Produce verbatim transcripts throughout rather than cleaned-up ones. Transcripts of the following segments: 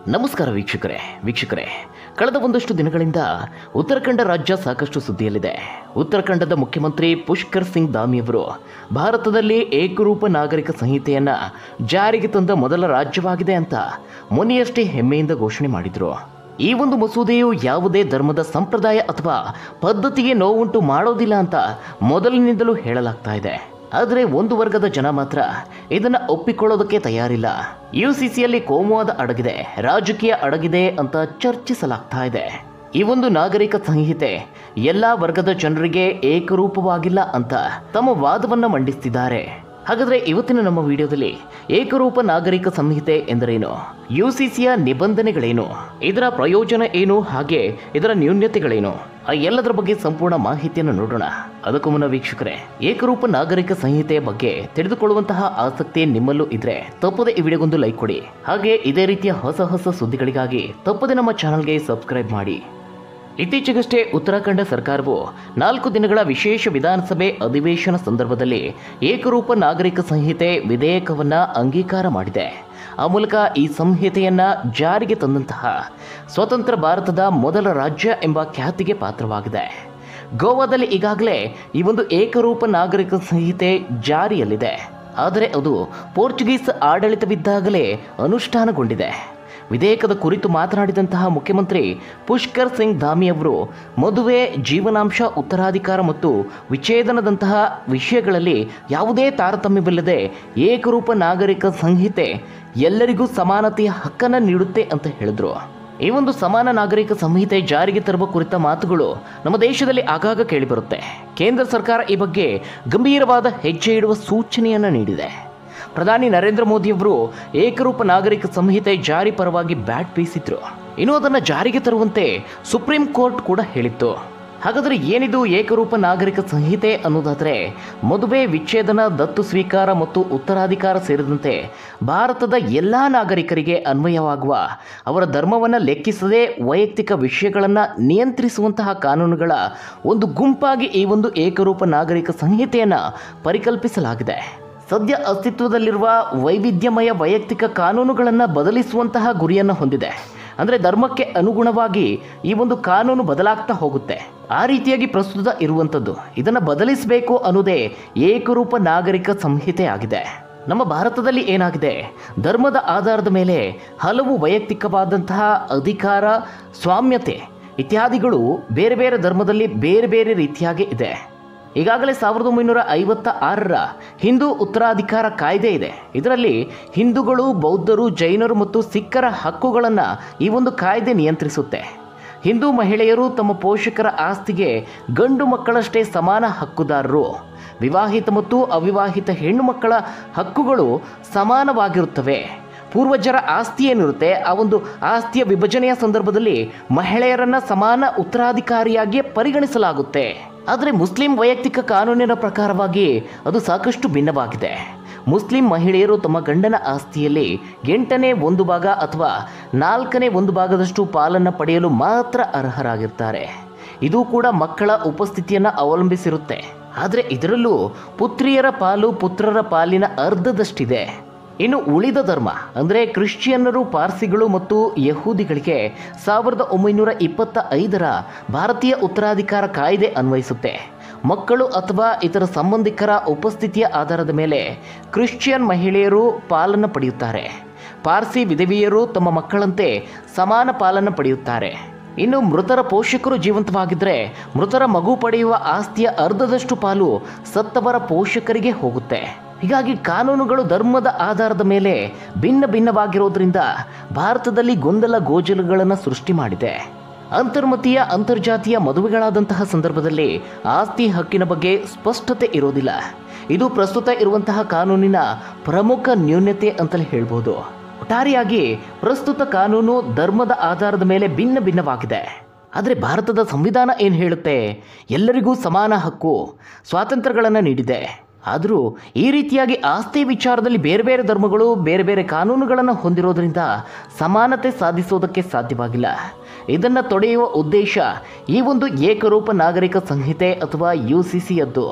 ನಮಸ್ಕಾರ ವೀಕ್ಷಕರೇ ವೀಕ್ಷಕರೇ ಕಳೆದ ಒಂದಷ್ಟು ದಿನಗಳಿಂದ ಉತ್ತರಾಖಂಡ ರಾಜ್ಯ ಸಾಕಷ್ಟು ಸುದ್ದಿಯಲ್ಲಿದೆ. ಉತ್ತರಾಖಂಡದ ಮುಖ್ಯಮಂತ್ರಿ ಪುಷ್ಕರ್ ಸಿಂಗ್ ಧಾಮಿಯವರು ಭಾರತದಲ್ಲಿ ಏಕರೂಪ ನಾಗರಿಕ ಸಂಹಿತೆಯನ್ನು ಜಾರಿಗೆ ತಂದ ಮೊದಲ ರಾಜ್ಯವಾಗಿದೆ ಅಂತ ಮೊನ್ನೆಯಷ್ಟೇ ಹೆಮ್ಮೆಯಿಂದ ಘೋಷಣೆ ಮಾಡಿದರು. ಈ ಒಂದು ಮಸೂದೆಯು ಯಾವುದೇ ಧರ್ಮದ ಸಂಪ್ರದಾಯ ಅಥವಾ ಪದ್ಧತಿಗೆ ನೋವುಂಟು ಮಾಡೋದಿಲ್ಲ ಅಂತ ಮೊದಲಿನಿಂದಲೂ ಹೇಳಲಾಗ್ತಾ ಇದೆ. ಆದರೆ ಒಂದು ವರ್ಗದ ಜನ ಮಾತ್ರ ಇದನ್ನು ಒಪ್ಪಿಕೊಳ್ಳೋದಕ್ಕೆ ತಯಾರಿಲ್ಲ. ಯುಸಿಸಿಯಲ್ಲಿ ಕೋಮುವಾದ ಅಡಗಿದೆ, ರಾಜಕೀಯ ಅಡಗಿದೆ ಅಂತ ಚರ್ಚಿಸಲಾಗ್ತಾ ಇದೆ. ಈ ಒಂದು ನಾಗರಿಕ ಸಂಹಿತೆ ಎಲ್ಲ ವರ್ಗದ ಜನರಿಗೆ ಏಕರೂಪವಾಗಿಲ್ಲ ಅಂತ ತಮ್ಮ ವಾದವನ್ನು ಮಂಡಿಸ್ತಿದ್ದಾರೆ. ಹಾಗಾದರೆ ಇವತ್ತಿನ ನಮ್ಮ ವಿಡಿಯೋದಲ್ಲಿ ಏಕರೂಪ ನಾಗರಿಕ ಸಂಹಿತೆ ಎಂದರೇನು, ಯುಸಿಸಿಯ ನಿಬಂಧನೆಗಳೇನು, ಇದರ ಪ್ರಯೋಜನ ಏನು, ಹಾಗೆ ಇದರ ನ್ಯೂನ್ಯತೆಗಳೇನು, ಆ ಎಲ್ಲದರ ಬಗ್ಗೆ ಸಂಪೂರ್ಣ ಮಾಹಿತಿಯನ್ನು ನೋಡೋಣ. ಅದಕ್ಕೂ ಮುನ್ನ ವೀಕ್ಷಕರೇ, ಏಕರೂಪ ನಾಗರಿಕ ಸಂಹಿತೆಯ ಬಗ್ಗೆ ತಿಳಿದುಕೊಳ್ಳುವಂತಹ ಆಸಕ್ತಿ ನಿಮ್ಮಲ್ಲೂ ಇದ್ರೆ ತಪ್ಪದೆ ಈ ವಿಡಿಯೋಗೊಂದು ಲೈಕ್ ಕೊಡಿ. ಹಾಗೆ ಇದೇ ರೀತಿಯ ಹೊಸ ಹೊಸ ಸುದ್ದಿಗಳಿಗಾಗಿ ತಪ್ಪದೆ ನಮ್ಮ ಚಾನಲ್ಗೆ ಸಬ್ಸ್ಕ್ರೈಬ್ ಮಾಡಿ. ಇತ್ತೀಚೆಗಷ್ಟೇ ಉತ್ತರಾಖಂಡ ಸರ್ಕಾರವು ನಾಲ್ಕು ದಿನಗಳ ವಿಶೇಷ ವಿಧಾನಸಭೆ ಅಧಿವೇಶನ ಸಂದರ್ಭದಲ್ಲಿ ಏಕರೂಪ ನಾಗರಿಕ ಸಂಹಿತೆ ವಿಧೇಯಕವನ್ನು ಅಂಗೀಕಾರ ಮಾಡಿದೆ. ಆ ಮೂಲಕ ಈ ಸಂಹಿತೆಯನ್ನು ಜಾರಿಗೆ ತಂದಂತಹ ಸ್ವತಂತ್ರ ಭಾರತದ ಮೊದಲ ರಾಜ್ಯ ಎಂಬ ಖ್ಯಾತಿಗೆ ಪಾತ್ರವಾಗಿದೆ. ಗೋವಾದಲ್ಲಿ ಈಗಾಗಲೇ ಈ ಒಂದು ಏಕರೂಪ ನಾಗರಿಕ ಸಂಹಿತೆ ಜಾರಿಯಲ್ಲಿದೆ. ಆದರೆ ಅದು ಪೋರ್ಚುಗೀಸ್ ಆಡಳಿತವಿದ್ದಾಗಲೇ ಅನುಷ್ಠಾನಗೊಂಡಿದೆ. ವಿಧೇಯಕದ ಕುರಿತು ಮಾತನಾಡಿದಂತಹ ಮುಖ್ಯಮಂತ್ರಿ ಪುಷ್ಕರ್ ಸಿಂಗ್ ಧಾಮಿ ಅವರು ಮದುವೆ, ಜೀವನಾಂಶ, ಉತ್ತರಾಧಿಕಾರ ಮತ್ತು ವಿಚ್ಛೇದನದಂತಹ ವಿಷಯಗಳಲ್ಲಿ ಯಾವುದೇ ತಾರತಮ್ಯವಿಲ್ಲದೆ ಏಕರೂಪ ನಾಗರಿಕ ಸಂಹಿತೆ ಎಲ್ಲರಿಗೂ ಸಮಾನತೆಯ ಹಕ್ಕನ್ನು ನೀಡುತ್ತೆ ಅಂತ ಹೇಳಿದ್ರು. ಈ ಒಂದು ಸಮಾನ ನಾಗರಿಕ ಸಂಹಿತೆ ಜಾರಿಗೆ ತರುವ ಕುರಿತ ಮಾತುಗಳು ನಮ್ಮ ದೇಶದಲ್ಲಿ ಆಗಾಗ ಕೇಳಿಬರುತ್ತೆ. ಕೇಂದ್ರ ಸರ್ಕಾರ ಈ ಬಗ್ಗೆ ಗಂಭೀರವಾದ ಹೆಜ್ಜೆ ಇಡುವ ಸೂಚನೆಯನ್ನು ನೀಡಿದೆ. ಪ್ರಧಾನಿ ನರೇಂದ್ರ ಮೋದಿಯವರು ಏಕರೂಪ ನಾಗರಿಕ ಸಂಹಿತೆ ಜಾರಿ ಪರವಾಗಿ ಬ್ಯಾಟ್ ಬೀಸಿದ್ರು. ಇನ್ನು ಅದನ್ನು ಜಾರಿಗೆ ತರುವಂತೆ ಸುಪ್ರೀಂ ಕೋರ್ಟ್ ಕೂಡ ಹೇಳಿತ್ತು. ಹಾಗಾದರೆ ಏನಿದು ಏಕರೂಪ ನಾಗರಿಕ ಸಂಹಿತೆ ಅನ್ನೋದಾದರೆ, ಮದುವೆ, ವಿಚ್ಛೇದನ, ದತ್ತು ಸ್ವೀಕಾರ ಮತ್ತು ಉತ್ತರಾಧಿಕಾರ ಸೇರಿದಂತೆ ಭಾರತದ ಎಲ್ಲ ನಾಗರಿಕರಿಗೆ ಅನ್ವಯವಾಗುವ ಅವರ ಧರ್ಮವನ್ನು ಲೆಕ್ಕಿಸದೆ ವೈಯಕ್ತಿಕ ವಿಷಯಗಳನ್ನು ನಿಯಂತ್ರಿಸುವಂತಹ ಕಾನೂನುಗಳ ಒಂದು ಗುಂಪಾಗಿ ಈ ಒಂದು ಏಕರೂಪ ನಾಗರಿಕ ಸಂಹಿತೆಯನ್ನು ಪರಿಕಲ್ಪಿಸಲಾಗಿದೆ. ಸದ್ಯ ಅಸ್ತಿತ್ವದಲ್ಲಿರುವ ವೈವಿಧ್ಯಮಯ ವೈಯಕ್ತಿಕ ಕಾನೂನುಗಳನ್ನು ಬದಲಿಸುವಂತಹ ಗುರಿಯನ್ನು ಹೊಂದಿದೆ. ಅಂದರೆ ಧರ್ಮಕ್ಕೆ ಅನುಗುಣವಾಗಿ ಈ ಒಂದು ಕಾನೂನು ಬದಲಾಗ್ತಾ ಹೋಗುತ್ತೆ. ಆ ರೀತಿಯಾಗಿ ಪ್ರಸ್ತುತ ಇರುವಂಥದ್ದು, ಇದನ್ನು ಬದಲಿಸಬೇಕು ಅನ್ನೋದೇ ಏಕರೂಪ ನಾಗರಿಕ ಸಂಹಿತೆ ಆಗಿದೆ. ನಮ್ಮ ಭಾರತದಲ್ಲಿ ಏನಾಗಿದೆ, ಧರ್ಮದ ಆಧಾರದ ಮೇಲೆ ಹಲವು ವೈಯಕ್ತಿಕವಾದಂತಹ ಅಧಿಕಾರ, ಸ್ವಾಮ್ಯತೆ ಇತ್ಯಾದಿಗಳು ಬೇರೆ ಬೇರೆ ಧರ್ಮದಲ್ಲಿ ಬೇರೆ ಬೇರೆ ರೀತಿಯಾಗಿ ಇದೆ. ಈಗಾಗಲೇ ಸಾವಿರದ ಒಂಬೈನೂರ ಐವತ್ತ ಆರರ ಹಿಂದೂ ಉತ್ತರಾಧಿಕಾರ ಕಾಯ್ದೆ ಇದೆ. ಇದರಲ್ಲಿ ಹಿಂದೂಗಳು, ಬೌದ್ಧರು, ಜೈನರು ಮತ್ತು ಸಿಖ್ಖರ ಹಕ್ಕುಗಳನ್ನು ಈ ಒಂದು ಕಾಯ್ದೆ ನಿಯಂತ್ರಿಸುತ್ತೆ. ಹಿಂದೂ ಮಹಿಳೆಯರು ತಮ್ಮ ಪೋಷಕರ ಆಸ್ತಿಗೆ ಗಂಡು ಮಕ್ಕಳಷ್ಟೇ ಸಮಾನ ಹಕ್ಕುದಾರರು. ವಿವಾಹಿತ ಮತ್ತು ಅವಿವಾಹಿತ ಹೆಣ್ಣು ಮಕ್ಕಳ ಹಕ್ಕುಗಳು ಸಮಾನವಾಗಿರುತ್ತವೆ. ಪೂರ್ವಜರ ಆಸ್ತಿ ಏನಿರುತ್ತೆ, ಆ ಒಂದು ಆಸ್ತಿಯ ವಿಭಜನೆಯ ಸಂದರ್ಭದಲ್ಲಿ ಮಹಿಳೆಯರನ್ನು ಸಮಾನ ಉತ್ತರಾಧಿಕಾರಿಯಾಗಿ ಪರಿಗಣಿಸಲಾಗುತ್ತೆ. ಆದರೆ ಮುಸ್ಲಿಂ ವೈಯಕ್ತಿಕ ಕಾನೂನಿನ ಪ್ರಕಾರವಾಗಿ ಅದು ಸಾಕಷ್ಟು ಭಿನ್ನವಾಗಿದೆ. ಮುಸ್ಲಿಂ ಮಹಿಳೆಯರು ತಮ್ಮ ಗಂಡನ ಆಸ್ತಿಯಲ್ಲಿ ಎಂಟನೇ ಒಂದು ಭಾಗ ಅಥವಾ ನಾಲ್ಕನೇ ಒಂದು ಭಾಗದಷ್ಟು ಪಾಲನ್ನು ಪಡೆಯಲು ಮಾತ್ರ ಅರ್ಹರಾಗಿರ್ತಾರೆ. ಇದು ಕೂಡ ಮಕ್ಕಳ ಉಪಸ್ಥಿತಿಯನ್ನು ಅವಲಂಬಿಸಿರುತ್ತೆ. ಆದರೆ ಇದರಲ್ಲೂ ಪುತ್ರಿಯರ ಪಾಲು ಪುತ್ರರ ಪಾಲಿನ ಅರ್ಧದಷ್ಟಿದೆ. ಇನ್ನು ಉಳಿದ ಧರ್ಮ ಅಂದರೆ ಕ್ರಿಶ್ಚಿಯನ್ನರು, ಪಾರ್ಸಿಗಳು ಮತ್ತು ಯಹೂದಿಗಳಿಗೆ ಸಾವಿರದ ಒಂಬೈನೂರ ಇಪ್ಪತ್ತ ಐದರ ಭಾರತೀಯ ಉತ್ತರಾಧಿಕಾರ ಕಾಯ್ದೆ ಅನ್ವಯಿಸುತ್ತೆ. ಮಕ್ಕಳು ಅಥವಾ ಇತರ ಸಂಬಂಧಿಕರ ಉಪಸ್ಥಿತಿಯ ಆಧಾರದ ಮೇಲೆ ಕ್ರಿಶ್ಚಿಯನ್ ಮಹಿಳೆಯರು ಪಾಲನ್ನು ಪಡೆಯುತ್ತಾರೆ. ಪಾರ್ಸಿ ವಿಧವೆಯರು ತಮ್ಮ ಮಕ್ಕಳಂತೆ ಸಮಾನ ಪಾಲನ್ನು ಪಡೆಯುತ್ತಾರೆ. ಇನ್ನು ಮೃತರ ಪೋಷಕರು ಜೀವಂತವಾಗಿದ್ದರೆ ಮೃತರ ಮಗು ಪಡೆಯುವ ಆಸ್ತಿಯ ಅರ್ಧದಷ್ಟು ಪಾಲು ಸತ್ತವರ ಪೋಷಕರಿಗೆ ಹೋಗುತ್ತೆ. ಹೀಗಾಗಿ ಕಾನೂನುಗಳು ಧರ್ಮದ ಆಧಾರದ ಮೇಲೆ ಭಿನ್ನ ಭಿನ್ನವಾಗಿರೋದ್ರಿಂದ ಭಾರತದಲ್ಲಿ ಗೊಂದಲ ಗೋಜಲುಗಳನ್ನು ಸೃಷ್ಟಿ ಮಾಡಿದೆ. ಅಂತರ್ಮತೀಯ ಅಂತರ್ಜಾತೀಯ ಮದುವೆಗಳಾದಂತಹ ಸಂದರ್ಭದಲ್ಲಿ ಆಸ್ತಿ ಹಕ್ಕಿನ ಬಗ್ಗೆ ಸ್ಪಷ್ಟತೆ ಇರೋದಿಲ್ಲ. ಇದು ಪ್ರಸ್ತುತ ಇರುವಂತಹ ಕಾನೂನಿನ ಪ್ರಮುಖ ನ್ಯೂನ್ಯತೆ ಅಂತಲೇ ಹೇಳ್ಬೋದು. ಒಟ್ಟಾರೆಯಾಗಿ ಪ್ರಸ್ತುತ ಕಾನೂನು ಧರ್ಮದ ಆಧಾರದ ಮೇಲೆ ಭಿನ್ನ ಭಿನ್ನವಾಗಿದೆ. ಆದರೆ ಭಾರತದ ಸಂವಿಧಾನ ಏನು ಹೇಳುತ್ತೆ, ಎಲ್ಲರಿಗೂ ಸಮಾನ ಹಕ್ಕು, ಸ್ವಾತಂತ್ರ್ಯಗಳನ್ನು ನೀಡಿದೆ. ಆದರೂ ಈ ರೀತಿಯಾಗಿ ಆಸ್ತಿ ವಿಚಾರದಲ್ಲಿ ಬೇರೆ ಬೇರೆ ಧರ್ಮಗಳು ಬೇರೆ ಬೇರೆ ಕಾನೂನುಗಳನ್ನು ಹೊಂದಿರೋದ್ರಿಂದ ಸಮಾನತೆ ಸಾಧಿಸೋದಕ್ಕೆ ಸಾಧ್ಯವಾಗಿಲ್ಲ. ಇದನ್ನು ತೊಡೆಯುವ ಉದ್ದೇಶ ಈ ಒಂದು ಏಕರೂಪ ನಾಗರಿಕ ಸಂಹಿತೆ ಅಥವಾ ಯು ಸಿ ಸಿಯದ್ದು.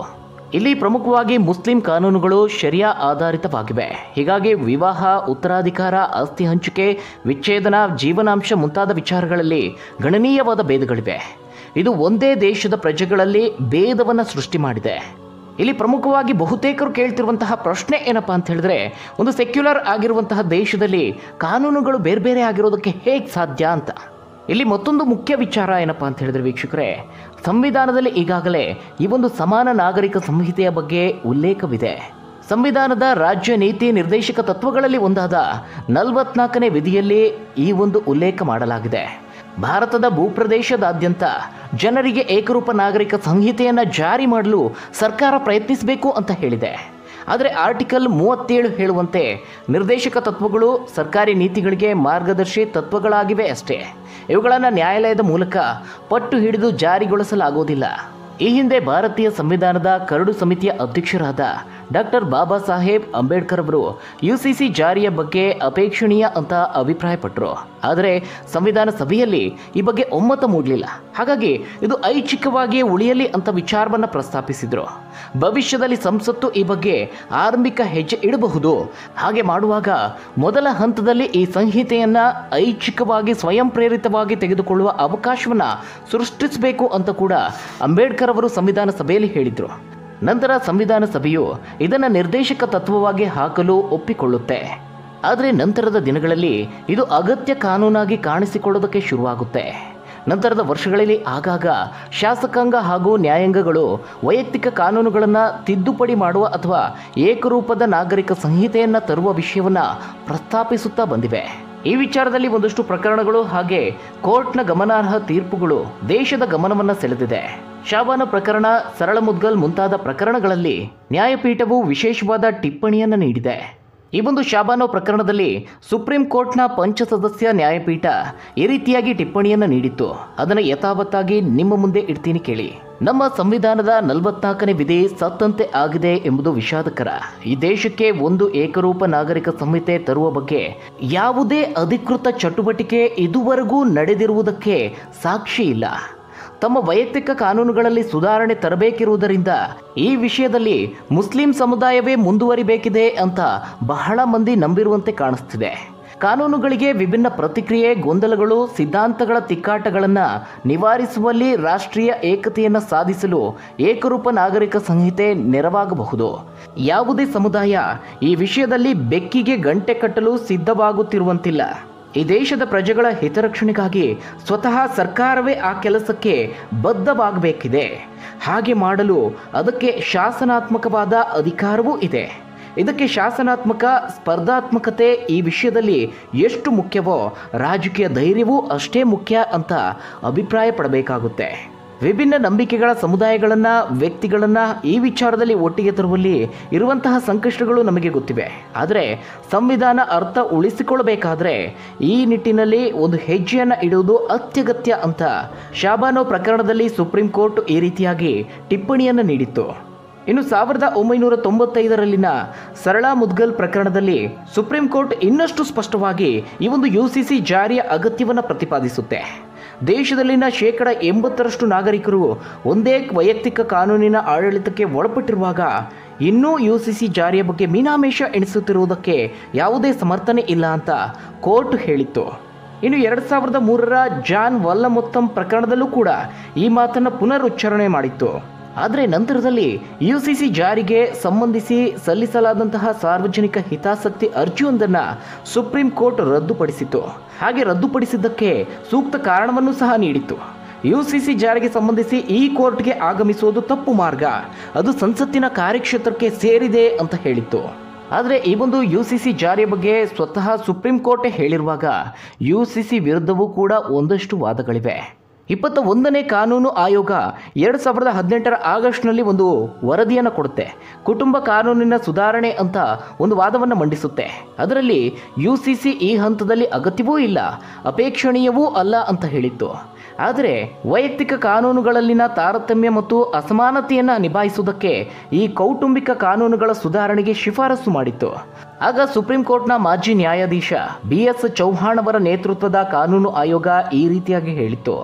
ಇಲ್ಲಿ ಪ್ರಮುಖವಾಗಿ ಮುಸ್ಲಿಂ ಕಾನೂನುಗಳು ಶರಿಯಾ ಆಧಾರಿತವಾಗಿವೆ. ಹೀಗಾಗಿ ವಿವಾಹ, ಉತ್ತರಾಧಿಕಾರ, ಆಸ್ತಿ ಹಂಚಿಕೆ, ವಿಚ್ಛೇದನ, ಜೀವನಾಂಶ ಮುಂತಾದ ವಿಚಾರಗಳಲ್ಲಿ ಗಣನೀಯವಾದ ಭೇದಗಳಿವೆ. ಇದು ಒಂದೇ ದೇಶದ ಪ್ರಜೆಗಳಲ್ಲಿ ಭೇದವನ್ನು ಸೃಷ್ಟಿ ಮಾಡಿದೆ. ಇಲ್ಲಿ ಪ್ರಮುಖವಾಗಿ ಬಹುತೇಕರು ಕೇಳ್ತಿರುವಂತಹ ಪ್ರಶ್ನೆ ಏನಪ್ಪಾ ಅಂತ ಹೇಳಿದ್ರೆ, ಒಂದು ಸೆಕ್ಯುಲರ್ ಆಗಿರುವಂತಹ ದೇಶದಲ್ಲಿ ಕಾನೂನುಗಳು ಬೇರೆ ಬೇರೆ ಆಗಿರೋದಕ್ಕೆ ಹೇಗೆ ಸಾಧ್ಯ ಅಂತ. ಇಲ್ಲಿ ಮತ್ತೊಂದು ಮುಖ್ಯ ವಿಚಾರ ಏನಪ್ಪಾ ಅಂತ ಹೇಳಿದ್ರೆ ವೀಕ್ಷಕರೇ, ಸಂವಿಧಾನದಲ್ಲಿ ಈಗಾಗಲೇ ಈ ಒಂದು ಸಮಾನ ನಾಗರಿಕ ಸಂಹಿತೆಯ ಬಗ್ಗೆ ಉಲ್ಲೇಖವಿದೆ. ಸಂವಿಧಾನದ ರಾಜ್ಯ ನೀತಿ ನಿರ್ದೇಶಕ ತತ್ವಗಳಲ್ಲಿ ಒಂದಾದ ನಲವತ್ನಾಲ್ಕನೇ ವಿಧಿಯಲ್ಲಿ ಈ ಒಂದು ಉಲ್ಲೇಖ ಮಾಡಲಾಗಿದೆ. ಭಾರತದ ಭೂಪ್ರದೇಶದಾದ್ಯಂತ ಜನರಿಗೆ ಏಕರೂಪ ನಾಗರಿಕ ಸಂಹಿತೆಯನ್ನು ಜಾರಿ ಮಾಡಲು ಸರ್ಕಾರ ಪ್ರಯತ್ನಿಸಬೇಕು ಅಂತ ಹೇಳಿದೆ. ಆದರೆ ಆರ್ಟಿಕಲ್ ಮೂವತ್ತೇಳು ಹೇಳುವಂತೆ ನಿರ್ದೇಶಕ ತತ್ವಗಳು ಸರ್ಕಾರಿ ನೀತಿಗಳಿಗೆ ಮಾರ್ಗದರ್ಶಿ ತತ್ವಗಳಾಗಿವೆ ಅಷ್ಟೇ. ಇವುಗಳನ್ನು ನ್ಯಾಯಾಲಯದ ಮೂಲಕ ಪಟ್ಟು ಹಿಡಿದು ಜಾರಿಗೊಳಿಸಲಾಗುವುದಿಲ್ಲ. ಈ ಹಿಂದೆ ಭಾರತೀಯ ಸಂವಿಧಾನದ ಕರಡು ಸಮಿತಿಯ ಅಧ್ಯಕ್ಷರಾದ ಡಾಕ್ಟರ್ ಬಾಬಾ ಸಾಹೇಬ್ ಅಂಬೇಡ್ಕರ್ ಅವರು ಯುಸಿಸಿ ಜಾರಿಯ ಬಗ್ಗೆ ಅಪೇಕ್ಷಣೀಯ ಅಂತ ಅಭಿಪ್ರಾಯಪಟ್ಟರು. ಆದರೆ ಸಂವಿಧಾನ ಸಭೆಯಲ್ಲಿ ಈ ಬಗ್ಗೆ ಒಮ್ಮತ ಮೂಡಲಿಲ್ಲ. ಹಾಗಾಗಿ ಇದು ಐಚ್ಛಿಕವಾಗಿಯೇ ಉಳಿಯಲಿ ಅಂತ ವಿಚಾರವನ್ನು ಪ್ರಸ್ತಾಪಿಸಿದರು. ಭವಿಷ್ಯದಲ್ಲಿ ಸಂಸತ್ತು ಈ ಬಗ್ಗೆ ಆರಂಭಿಕ ಹೆಜ್ಜೆ ಇಡಬಹುದು. ಹಾಗೆ ಮಾಡುವಾಗ ಮೊದಲ ಹಂತದಲ್ಲಿ ಈ ಸಂಹಿತೆಯನ್ನ ಐಚ್ಛಿಕವಾಗಿ ಸ್ವಯಂ ಪ್ರೇರಿತವಾಗಿ ತೆಗೆದುಕೊಳ್ಳುವ ಅವಕಾಶವನ್ನ ಸೃಷ್ಟಿಸಬೇಕು ಅಂತ ಕೂಡ ಅಂಬೇಡ್ಕರ್ ಅವರು ಸಂವಿಧಾನ ಸಭೆಯಲ್ಲಿ ಹೇಳಿದರು. ನಂತರ ಸಂವಿಧಾನ ಸಭೆಯು ಇದನ್ನು ನಿರ್ದೇಶಕ ತತ್ವವಾಗಿ ಹಾಕಲು ಒಪ್ಪಿಕೊಳ್ಳುತ್ತೆ. ಆದರೆ ನಂತರದ ದಿನಗಳಲ್ಲಿ ಇದು ಅಗತ್ಯ ಕಾನೂನಾಗಿ ಕಾಣಿಸಿಕೊಳ್ಳೋದಕ್ಕೆ ಶುರುವಾಗುತ್ತೆ. ನಂತರದ ವರ್ಷಗಳಲ್ಲಿ ಆಗಾಗ ಶಾಸಕಾಂಗ ಹಾಗೂ ನ್ಯಾಯಾಂಗಗಳು ವೈಯಕ್ತಿಕ ಕಾನೂನುಗಳನ್ನು ತಿದ್ದುಪಡಿ ಮಾಡುವ ಅಥವಾ ಏಕರೂಪದ ನಾಗರಿಕ ಸಂಹಿತೆಯನ್ನು ತರುವ ವಿಷಯವನ್ನು ಪ್ರಸ್ತಾಪಿಸುತ್ತಾ ಬಂದಿವೆ. ಈ ವಿಚಾರದಲ್ಲಿ ಒಂದಷ್ಟು ಪ್ರಕರಣಗಳು ಹಾಗೆ ಕೋರ್ಟ್ನ ಗಮನಾರ್ಹ ತೀರ್ಪುಗಳು ದೇಶದ ಗಮನವನ್ನು ಸೆಳೆದಿದೆ. ಶಾಬಾನ ಪ್ರಕರಣ, ಸರಳ ಮುದ್ಗಲ್ ಮುಂತಾದ ಪ್ರಕರಣಗಳಲ್ಲಿ ನ್ಯಾಯಪೀಠವು ವಿಶೇಷವಾದ ಟಿಪ್ಪಣಿಯನ್ನು ನೀಡಿದೆ. ಈ ಒಂದು ಶಾಬಾನೋ ಪ್ರಕರಣದಲ್ಲಿ ಸುಪ್ರೀಂ ಕೋರ್ಟ್ನ ಪಂಚಸದಸ್ಯ ನ್ಯಾಯಪೀಠ ಈ ರೀತಿಯಾಗಿ ಟಿಪ್ಪಣಿಯನ್ನು ನೀಡಿತ್ತು. ಅದನ್ನು ಯಥಾವತ್ತಾಗಿ ನಿಮ್ಮ ಮುಂದೆ ಇಡ್ತೀನಿ ಕೇಳಿ. ನಮ್ಮ ಸಂವಿಧಾನದ ನಲವತ್ನಾಲ್ಕನೇ ವಿಧಿ ಸತ್ತಂತೆ ಆಗಿದೆ ಎಂಬುದು ವಿಷಾದಕರ. ಈ ದೇಶಕ್ಕೆ ಒಂದು ಏಕರೂಪ ನಾಗರಿಕ ಸಂಹಿತೆ ತರುವ ಬಗ್ಗೆ ಯಾವುದೇ ಅಧಿಕೃತ ಚಟುವಟಿಕೆ ಇದುವರೆಗೂ ನಡೆದಿರುವುದಕ್ಕೆ ಸಾಕ್ಷಿ ಇಲ್ಲ. ತಮ್ಮ ವೈಯಕ್ತಿಕ ಕಾನೂನುಗಳಲ್ಲಿ ಸುಧಾರಣೆ ತರಬೇಕಿರುವುದರಿಂದ ಈ ವಿಷಯದಲ್ಲಿ ಮುಸ್ಲಿಂ ಸಮುದಾಯವೇ ಮುಂದುವರಿಬೇಕಿದೆ ಅಂತ ಬಹಳ ಮಂದಿ ನಂಬಿರುವಂತೆ ಕಾಣಿಸ್ತಿದೆ. ಕಾನೂನುಗಳಿಗೆ ವಿಭಿನ್ನ ಪ್ರತಿಕ್ರಿಯೆ, ಗೊಂದಲಗಳು, ಸಿದ್ಧಾಂತಗಳ ತಿಕ್ಕಾಟಗಳನ್ನು ನಿವಾರಿಸುವಲ್ಲಿ ರಾಷ್ಟ್ರೀಯ ಏಕತೆಯನ್ನು ಸಾಧಿಸಲು ಏಕರೂಪ ನಾಗರಿಕ ಸಂಹಿತೆ ನೆರವಾಗಬಹುದು. ಯಾವುದೇ ಸಮುದಾಯ ಈ ವಿಷಯದಲ್ಲಿ ಬೆಕ್ಕಿಗೆ ಗಂಟೆ ಕಟ್ಟಲು ಸಿದ್ಧವಾಗುತ್ತಿರುವಂತಿಲ್ಲ. ಈ ದೇಶದ ಪ್ರಜೆಗಳ ಹಿತರಕ್ಷಣೆಗಾಗಿ ಸ್ವತಃ ಸರ್ಕಾರವೇ ಆ ಕೆಲಸಕ್ಕೆ ಬದ್ಧವಾಗಬೇಕಿದೆ. ಹಾಗೆ ಮಾಡಲು ಅದಕ್ಕೆ ಶಾಸನಾತ್ಮಕವಾದ ಅಧಿಕಾರವೂ ಇದೆ. ಇದಕ್ಕೆ ಶಾಸನಾತ್ಮಕ ಸ್ಪರ್ಧಾತ್ಮಕತೆ ಈ ವಿಷಯದಲ್ಲಿ ಎಷ್ಟು ಮುಖ್ಯವೋ ರಾಜಕೀಯ ಧೈರ್ಯವೂ ಅಷ್ಟೇ ಮುಖ್ಯ ಅಂತ ಅಭಿಪ್ರಾಯ ಪಡಬೇಕಾಗುತ್ತೆ. ವಿಭಿನ್ನ ನಂಬಿಕೆಗಳ ಸಮುದಾಯಗಳನ್ನು, ವ್ಯಕ್ತಿಗಳನ್ನು ಈ ವಿಚಾರದಲ್ಲಿ ಒಟ್ಟಿಗೆ ತರುವಲ್ಲಿ ಇರುವಂತಹ ಸಂಕಷ್ಟಗಳು ನಮಗೆ ಗೊತ್ತಿವೆ. ಆದರೆ ಸಂವಿಧಾನ ಅರ್ಥ ಉಳಿಸಿಕೊಳ್ಳಬೇಕಾದ್ರೆ ಈ ನಿಟ್ಟಿನಲ್ಲಿ ಒಂದು ಹೆಜ್ಜೆಯನ್ನು ಇಡುವುದು ಅತ್ಯಗತ್ಯ ಅಂತ ಶಾಬಾನೋ ಪ್ರಕರಣದಲ್ಲಿ ಸುಪ್ರೀಂ ಕೋರ್ಟ್ ಈ ರೀತಿಯಾಗಿ ಟಿಪ್ಪಣಿಯನ್ನು ನೀಡಿತ್ತು. ಇನ್ನು ಸಾವಿರದ ಒಂಬೈನೂರ ತೊಂಬತ್ತೈದರಲ್ಲಿನ ಸರಳ ಮುದ್ಗಲ್ ಪ್ರಕರಣದಲ್ಲಿ ಸುಪ್ರೀಂ ಕೋರ್ಟ್ ಇನ್ನಷ್ಟು ಸ್ಪಷ್ಟವಾಗಿ ಈ ಒಂದು ಯು ಸಿ ಸಿ ಜಾರಿಯ ಅಗತ್ಯವನ್ನು ಪ್ರತಿಪಾದಿಸುತ್ತೆ. ದೇಶದಲ್ಲಿನ ಶೇಕಡ ಎಂಬತ್ತರಷ್ಟು ನಾಗರಿಕರು ಒಂದೇ ವೈಯಕ್ತಿಕ ಕಾನೂನಿನ ಆಡಳಿತಕ್ಕೆ ಒಳಪಟ್ಟಿರುವಾಗ ಇನ್ನೂ ಯು ಸಿ ಸಿ ಜಾರಿಯ ಬಗ್ಗೆ ಮೀನಾಮೇಷ ಎಣಿಸುತ್ತಿರುವುದಕ್ಕೆ ಯಾವುದೇ ಸಮರ್ಥನೆ ಇಲ್ಲ ಅಂತ ಕೋರ್ಟ್ ಹೇಳಿತ್ತು. ಇನ್ನು ಎರಡು ಸಾವಿರದ ಮೂರರ ಜಾನ್ ವಲ್ಲಮೊತ್ತಂ ಪ್ರಕರಣದಲ್ಲೂ ಕೂಡ ಈ ಮಾತನ್ನು ಪುನರುಚ್ಚಾರಣೆ ಮಾಡಿತ್ತು. ಆದರೆ ನಂತರದಲ್ಲಿ ಯು ಸಿ ಸಿ ಜಾರಿಗೆ ಸಂಬಂಧಿಸಿ ಸಲ್ಲಿಸಲಾದಂತಹ ಸಾರ್ವಜನಿಕ ಹಿತಾಸಕ್ತಿ ಅರ್ಜಿಯೊಂದನ್ನು ಸುಪ್ರೀಂ ಕೋರ್ಟ್ ರದ್ದುಪಡಿಸಿತು. ಹಾಗೆ ರದ್ದುಪಡಿಸಿದ್ದಕ್ಕೆ ಸೂಕ್ತ ಕಾರಣವನ್ನು ಸಹ ನೀಡಿತು. ಯು ಸಿ ಸಿ ಜಾರಿಗೆ ಸಂಬಂಧಿಸಿ ಈ ಕೋರ್ಟ್ಗೆ ಆಗಮಿಸುವುದು ತಪ್ಪು ಮಾರ್ಗ, ಅದು ಸಂಸತ್ತಿನ ಕಾರ್ಯಕ್ಷೇತ್ರಕ್ಕೆ ಸೇರಿದೆ ಅಂತ ಹೇಳಿತ್ತು. ಆದರೆ ಈ ಒಂದು ಯು ಸಿ ಸಿ ಜಾರಿಯ ಬಗ್ಗೆ ಸ್ವತಃ ಸುಪ್ರೀಂ ಕೋರ್ಟೇ ಹೇಳಿರುವಾಗ ಯು ಸಿ ಸಿ ವಿರುದ್ಧವೂ ಕೂಡ ಒಂದಷ್ಟು ವಾದಗಳಿವೆ. ಇಪ್ಪತ್ತ ಒಂದನೇ ಕಾನೂನು ಆಯೋಗ ಎರಡು ಸಾವಿರದ ಹದಿನೆಂಟರ ಆಗಸ್ಟ್ನಲ್ಲಿ ಒಂದು ವರದಿಯನ್ನು ಕೊಡುತ್ತೆ. ಕುಟುಂಬ ಕಾನೂನಿನ ಸುಧಾರಣೆ ಅಂತ ಒಂದು ವಾದವನ್ನು ಮಂಡಿಸುತ್ತೆ. ಅದರಲ್ಲಿ ಯು ಸಿ ಸಿ ಈ ಹಂತದಲ್ಲಿ ಅಗತ್ಯವೂ ಇಲ್ಲ, ಅಪೇಕ್ಷಣೀಯವೂ ಅಲ್ಲ ಅಂತ ಹೇಳಿತ್ತು. ಆದರೆ ವೈಯಕ್ತಿಕ ಕಾನೂನುಗಳಲ್ಲಿನ ತಾರತಮ್ಯ ಮತ್ತು ಅಸಮಾನತೆಯನ್ನು ನಿಭಾಯಿಸುವುದಕ್ಕೆ ಈ ಕೌಟುಂಬಿಕ ಕಾನೂನುಗಳ ಸುಧಾರಣೆಗೆ ಶಿಫಾರಸು ಮಾಡಿತ್ತು. ಆಗ ಸುಪ್ರೀಂ ಕೋರ್ಟ್ನ ಮಾಜಿ ನ್ಯಾಯಾಧೀಶ ಬಿ ಎಸ್ ಚೌಹಾಣ್ ಅವರ ನೇತೃತ್ವದ ಕಾನೂನು ಆಯೋಗ ಈ ರೀತಿಯಾಗಿ ಹೇಳಿತ್ತು,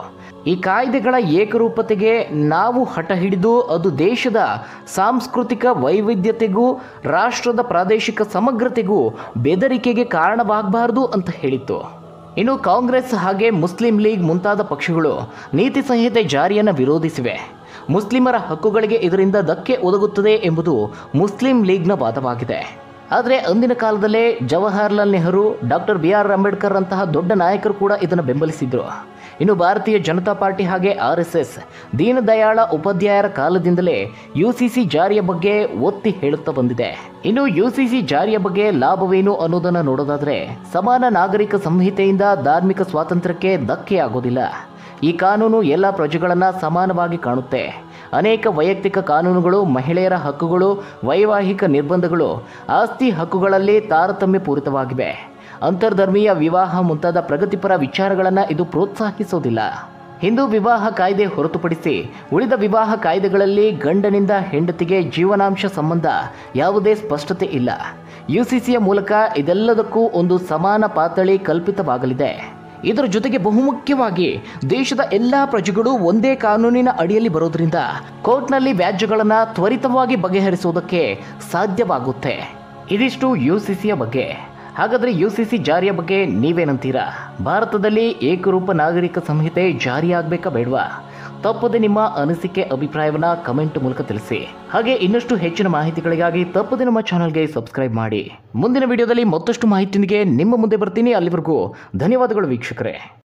ಈ ಕಾಯ್ದೆಗಳ ಏಕರೂಪತೆಗೆ ನಾವು ಹಠ ಹಿಡಿದು ಅದು ದೇಶದ ಸಾಂಸ್ಕೃತಿಕ ವೈವಿಧ್ಯತೆಗೂ ರಾಷ್ಟ್ರದ ಪ್ರಾದೇಶಿಕ ಸಮಗ್ರತೆಗೂ ಬೆದರಿಕೆಗೆ ಕಾರಣವಾಗಬಾರದು ಅಂತ ಹೇಳಿತ್ತು. ಇನ್ನು ಕಾಂಗ್ರೆಸ್ ಹಾಗೆ ಮುಸ್ಲಿಂ ಲೀಗ್ ಮುಂತಾದ ಪಕ್ಷಗಳು ನೀತಿ ಸಂಹಿತೆ ಜಾರಿಯನ್ನು ವಿರೋಧಿಸಿವೆ. ಮುಸ್ಲಿಮರ ಹಕ್ಕುಗಳಿಗೆ ಇದರಿಂದ ಧಕ್ಕೆ ಒದಗುತ್ತದೆ ಎಂಬುದು ಮುಸ್ಲಿಂ ಲೀಗ್ನ ವಾದವಾಗಿದೆ. ಆದರೆ ಅಂದಿನ ಕಾಲದಲ್ಲೇ Jawaharlal Nehru, doctor B R Ambedkar ಅಂತಹ ದೊಡ್ಡ ನಾಯಕರು ಕೂಡ ಇದನ್ನು ಬೆಂಬಲಿಸಿದ್ರು. ಇನ್ನು ಭಾರತೀಯ ಜನತಾ ಪಾರ್ಟಿ ಹಾಗೆ ಆರ್ ಎಸ್ ಎಸ್ ದೀನದಯಾಳ ಉಪಾಧ್ಯಾಯರ ಕಾಲದಿಂದಲೇ ಯು ಸಿ ಸಿ ಜಾರಿಯ ಬಗ್ಗೆ ಒತ್ತಿ ಹೇಳುತ್ತಾ ಬಂದಿದೆ. ಇನ್ನು ಯು ಸಿ ಸಿ ಜಾರಿಯ ಬಗ್ಗೆ ಲಾಭವೇನು ಅನ್ನೋದನ್ನು ನೋಡೋದಾದ್ರೆ, ಸಮಾನ ನಾಗರಿಕ ಸಂಹಿತೆಯಿಂದ ಧಾರ್ಮಿಕ ಸ್ವಾತಂತ್ರ್ಯಕ್ಕೆ ಧಕ್ಕೆಯಾಗೋದಿಲ್ಲ. ಈ ಕಾನೂನು ಎಲ್ಲ ಪ್ರಜೆಗಳನ್ನು ಸಮಾನವಾಗಿ ಕಾಣುತ್ತೆ. ಅನೇಕ ವೈಯಕ್ತಿಕ ಕಾನೂನುಗಳು, ಮಹಿಳೆಯರ ಹಕ್ಕುಗಳು, ವೈವಾಹಿಕ ನಿರ್ಬಂಧಗಳು, ಆಸ್ತಿ ಹಕ್ಕುಗಳಲ್ಲಿ ತಾರತಮ್ಯ ಪೂರಿತವಾಗಿವೆ. ಅಂತರ್ಧರ್ಮೀಯ ವಿವಾಹ ಮುಂತಾದ ಪ್ರಗತಿಪರ ವಿಚಾರಗಳನ್ನು ಇದು ಪ್ರೋತ್ಸಾಹಿಸೋದಿಲ್ಲ. ಹಿಂದೂ ವಿವಾಹ ಕಾಯ್ದೆ ಹೊರತುಪಡಿಸಿ ಉಳಿದ ವಿವಾಹ ಕಾಯ್ದೆಗಳಲ್ಲಿ ಗಂಡನಿಂದ ಹೆಂಡತಿಗೆ ಜೀವನಾಂಶ ಸಂಬಂಧ ಯಾವುದೇ ಸ್ಪಷ್ಟತೆ ಇಲ್ಲ. ಯು ಸಿ ಸಿಯ ಮೂಲಕ ಇದೆಲ್ಲದಕ್ಕೂ ಒಂದು ಸಮಾನ ಪಾತಳಿ ಕಲ್ಪಿತವಾಗಲಿದೆ. ಇದರ ಜೊತೆಗೆ ಬಹುಮುಖ್ಯವಾಗಿ ದೇಶದ ಎಲ್ಲ ಪ್ರಜೆಗಳು ಒಂದೇ ಕಾನೂನಿನ ಅಡಿಯಲ್ಲಿ ಬರೋದ್ರಿಂದ ಕೋರ್ಟ್ನಲ್ಲಿ ವ್ಯಾಜ್ಯಗಳನ್ನು ತ್ವರಿತವಾಗಿ ಬಗೆಹರಿಸುವುದಕ್ಕೆ ಸಾಧ್ಯವಾಗುತ್ತೆ. ಇದಿಷ್ಟು ಯು ಸಿ ಸಿಯ ಬಗ್ಗೆ. ಹಾಗಾದರೆ ಯು ಸಿ ಸಿ ಜಾರಿಯ ಬಗ್ಗೆ ನೀವೇನಂತೀರಾ? ಭಾರತದಲ್ಲಿ ಏಕರೂಪ ನಾಗರಿಕ ಸಂಹಿತೆ ಜಾರಿಯಾಗಬೇಕಾ ಬೇಡವಾ? ತಪ್ಪದೆ ನಿಮ್ಮ ಅನಿಸಿಕೆ, ಅಭಿಪ್ರಾಯವನ್ನು ಕಮೆಂಟ್ ಮೂಲಕ ತಿಳಿಸಿ. ಹಾಗೆ ಇನ್ನಷ್ಟು ಹೆಚ್ಚಿನ ಮಾಹಿತಿಗಳಿಗಾಗಿ ತಪ್ಪದೆ ನಮ್ಮ ಚಾನಲ್ಗೆ ಸಬ್ಸ್ಕ್ರೈಬ್ ಮಾಡಿ. ಮುಂದಿನ ವಿಡಿಯೋದಲ್ಲಿ ಮತ್ತಷ್ಟು ಮಾಹಿತಿಯೊಂದಿಗೆ ನಿಮ್ಮ ಮುಂದೆ ಬರ್ತೀನಿ. ಅಲ್ಲಿವರೆಗೂ ಧನ್ಯವಾದಗಳು ವೀಕ್ಷಕರೇ.